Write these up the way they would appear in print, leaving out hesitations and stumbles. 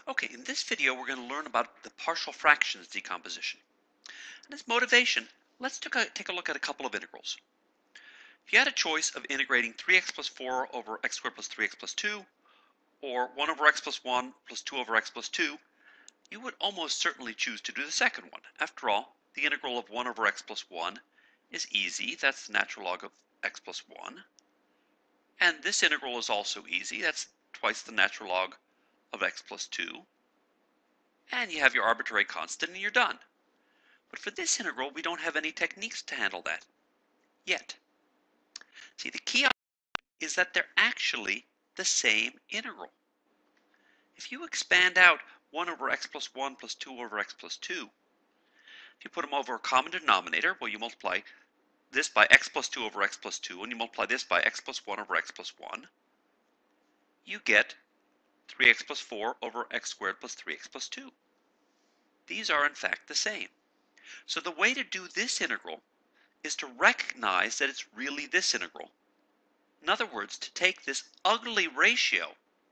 Okay, in this video we're going to learn about the partial fractions decomposition. And as motivation, let's take a look at a couple of integrals. If you had a choice of integrating 3x plus 4 over x squared plus 3x plus 2, or 1 over x plus 1 plus 2 over x plus 2, you would almost certainly choose to do the second one. After all, the integral of 1 over x plus 1 is easy. That's the natural log of x plus 1. And this integral is also easy. That's twice the natural log of x plus 2. And you have your arbitrary constant and you're done. But for this integral, we don't have any techniques to handle that yet. See, the key is that they're actually the same integral. If you expand out 1 over x plus 1 plus 2 over x plus 2, if you put them over a common denominator, well, you multiply this by x plus 2 over x plus 2, and you multiply this by x plus 1 over x plus 1, you get 3x plus 4 over x squared plus 3x plus 2. These are, in fact, the same. So the way to do this integral is to recognize that it's really this integral. In other words, to take this ugly ratio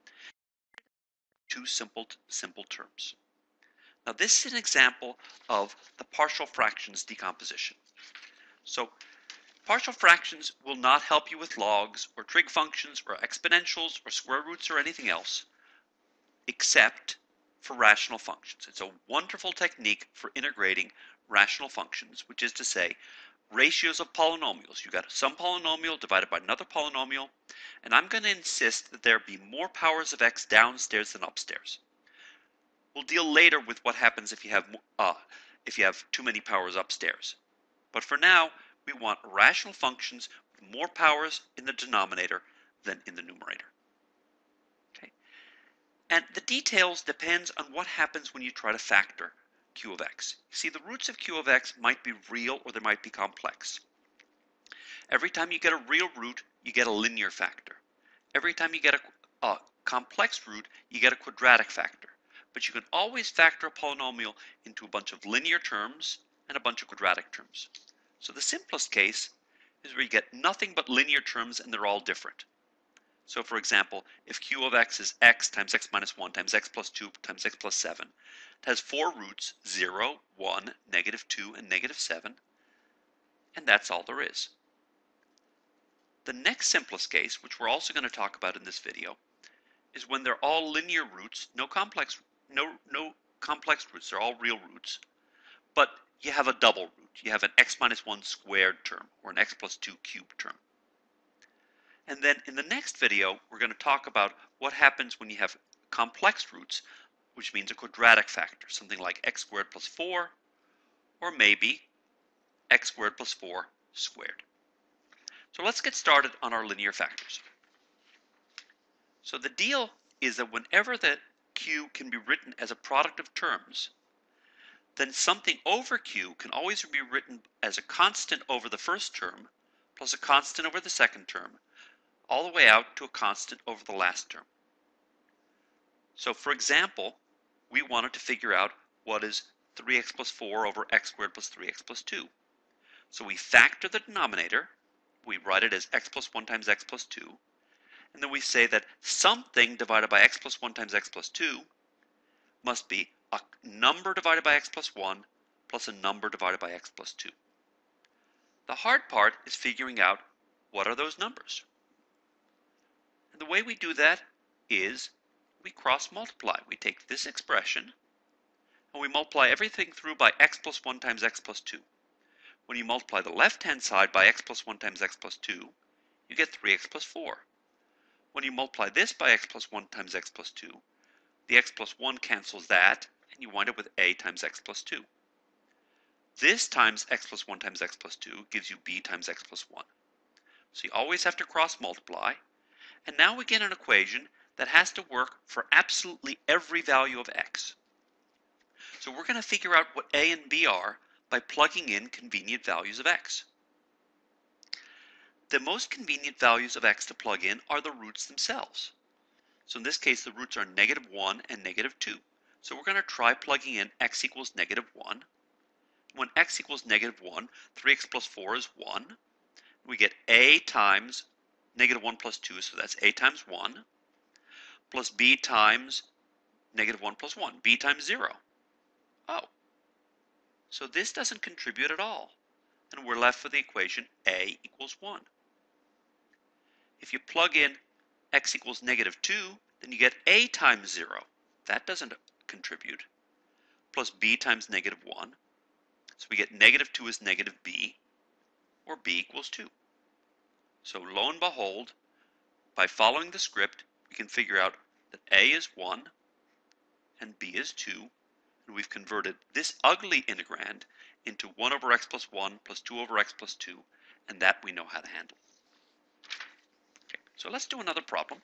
to simple terms. Now this is an example of the partial fractions decomposition. So partial fractions will not help you with logs or trig functions or exponentials or square roots or anything else except for rational functions. It's a wonderful technique for integrating rational functions, which is to say ratios of polynomials. You got some polynomial divided by another polynomial, and I'm going to insist that there be more powers of x downstairs than upstairs. We'll deal later with what happens if you have too many powers upstairs. But for now, we want rational functions with more powers in the denominator than in the numerator. Okay? And the details depends on what happens when you try to factor q of x. See, the roots of q of x might be real or they might be complex. Every time you get a real root, you get a linear factor. Every time you get a complex root, you get a quadratic factor. But you can always factor a polynomial into a bunch of linear terms and a bunch of quadratic terms. So the simplest case is where you get nothing but linear terms and they're all different. So for example, if q of x is x times x minus 1 times x plus 2 times x plus 7, it has four roots, 0, 1, negative 2, and negative 7, and that's all there is. The next simplest case, which we're also going to talk about in this video, is when they're all linear roots, no complex roots, they're all real roots, but you have a double root. You have an x minus 1 squared term, or an x plus 2 cubed term. And then in the next video, we're going to talk about what happens when you have complex roots, which means a quadratic factor, something like x squared plus 4, or maybe x squared plus 4 squared. So let's get started on our linear factors. So the deal is that whenever the q can be written as a product of terms, then something over q can always be written as a constant over the first term plus a constant over the second term, all the way out to a constant over the last term. So for example, we wanted to figure out what is 3x plus 4 over x squared plus 3x plus 2. So we factor the denominator, we write it as x plus 1 times x plus 2, and then we say that something divided by x plus 1 times x plus 2 must be a number divided by x plus 1 plus a number divided by x plus 2. The hard part is figuring out what are those numbers. And the way we do that is we cross multiply. We take this expression and we multiply everything through by x plus 1 times x plus 2. When you multiply the left-hand side by x plus 1 times x plus 2, you get 3x plus 4. When you multiply this by x plus 1 times x plus 2, the x plus 1 cancels that, and you wind up with a times x plus 2. This times x plus 1 times x plus 2 gives you b times x plus 1. So you always have to cross multiply, and now we get an equation that has to work for absolutely every value of x. So we're going to figure out what a and b are by plugging in convenient values of x. The most convenient values of x to plug in are the roots themselves. So in this case, the roots are negative 1 and negative 2. So we're going to try plugging in x equals negative 1. When x equals negative 1, 3x plus 4 is 1. We get a times negative 1 plus 2, so that's a times 1, plus b times negative 1 plus 1, b times 0. Oh, so this doesn't contribute at all, and we're left with the equation a equals 1. If you plug in x equals negative 2, then you get a times 0. That doesn't contribute. Plus b times negative 1. So we get negative 2 is negative b, or b equals 2. So lo and behold, by following the script, we can figure out that a is 1 and b is 2, and we've converted this ugly integrand into 1 over x plus 1 plus 2 over x plus 2, and that we know how to handle. Okay, so let's do another problem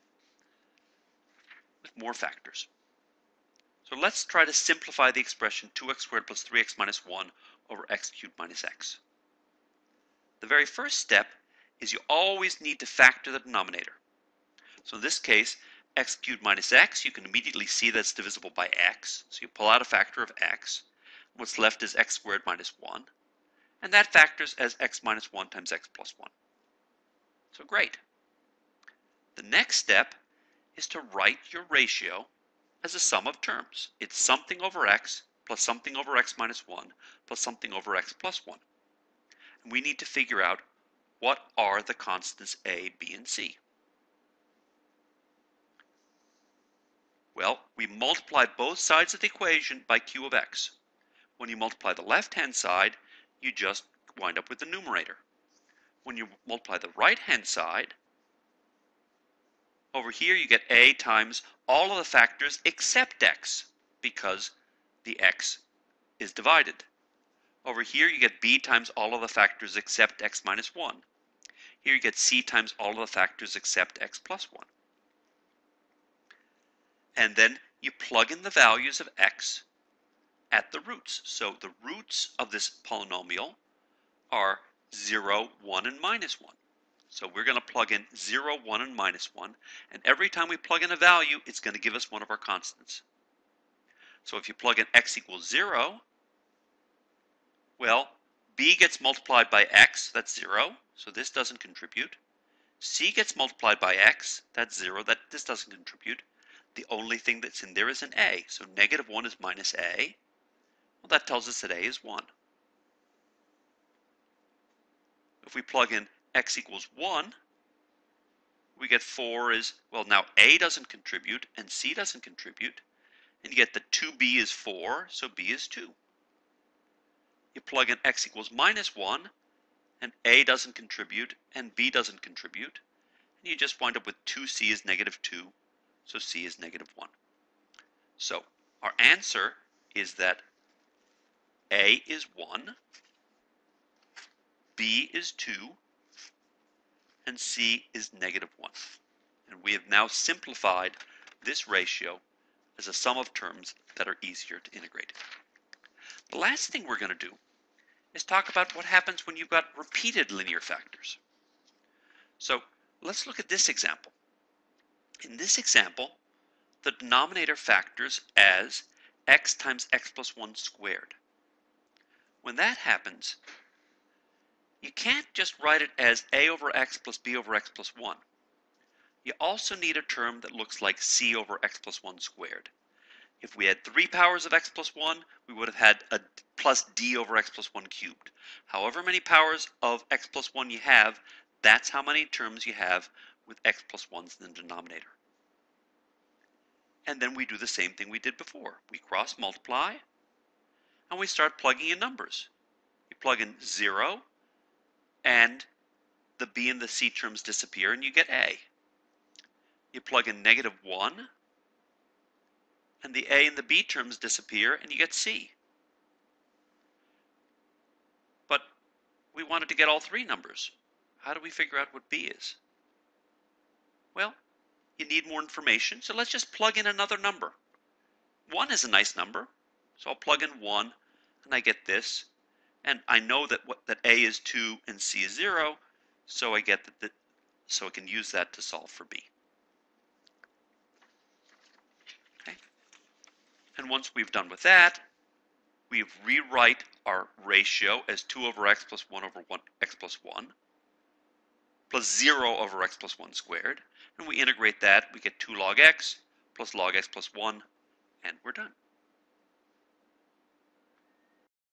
with more factors. So let's try to simplify the expression 2x squared plus 3x minus 1 over x cubed minus x. The very first step is you always need to factor the denominator. So in this case, x cubed minus x, you can immediately see that's divisible by x. So you pull out a factor of x. What's left is x squared minus 1. And that factors as x minus 1 times x plus 1. So great. The next step is to write your ratio as a sum of terms. It's something over x plus something over x minus 1 plus something over x plus 1. And we need to figure out what are the constants a, b, and c. Well, we multiply both sides of the equation by q of x. When you multiply the left-hand side, you just wind up with the numerator. When you multiply the right-hand side, over here you get a times all of the factors except x, because the x is divided. Over here you get b times all of the factors except x minus 1. Here you get c times all of the factors except x plus 1. And then you plug in the values of x at the roots. So the roots of this polynomial are 0, 1, and minus 1. So we're going to plug in 0, 1, and minus 1, and every time we plug in a value, it's going to give us one of our constants. So if you plug in x equals 0, well, b gets multiplied by x, that's 0, so this doesn't contribute. C gets multiplied by x, that's 0, this doesn't contribute. The only thing that's in there is an a, so negative 1 is minus a. Well, that tells us that a is 1. If we plug in x equals 1, we get 4 is, well, now a doesn't contribute and c doesn't contribute, and you get that 2b is 4, so b is 2. You plug in x equals minus 1, and a doesn't contribute and b doesn't contribute, and you just wind up with 2c is negative 2, so c is negative 1. So our answer is that a is 1, b is 2, and c is negative 1. And we have now simplified this ratio as a sum of terms that are easier to integrate. The last thing we're going to do is talk about what happens when you've got repeated linear factors. So let's look at this example. In this example, the denominator factors as x times x plus 1 squared. When that happens, you can't just write it as a over x plus b over x plus 1. You also need a term that looks like c over x plus 1 squared. If we had 3 powers of x plus 1, we would have had a plus d over x plus 1 cubed. However many powers of x plus 1 you have, that's how many terms you have with x plus 1s in the denominator. And then we do the same thing we did before. We cross multiply, and we start plugging in numbers. You plug in 0, and the b and the c terms disappear, and you get a. You plug in negative 1, and the a and the b terms disappear, and you get c. But we wanted to get all 3 numbers. How do we figure out what b is? Well, you need more information, so let's just plug in another number. 1 is a nice number, so I'll plug in 1, and I get this. And I know that a is 2 and c is 0, so I get so I can use that to solve for b. Okay. And once we've done with that, we rewrite our ratio as 2 over x plus 1 over x plus 1 plus 0 over x plus 1 squared. And we integrate that, we get 2 log x plus log x plus 1 and we're done.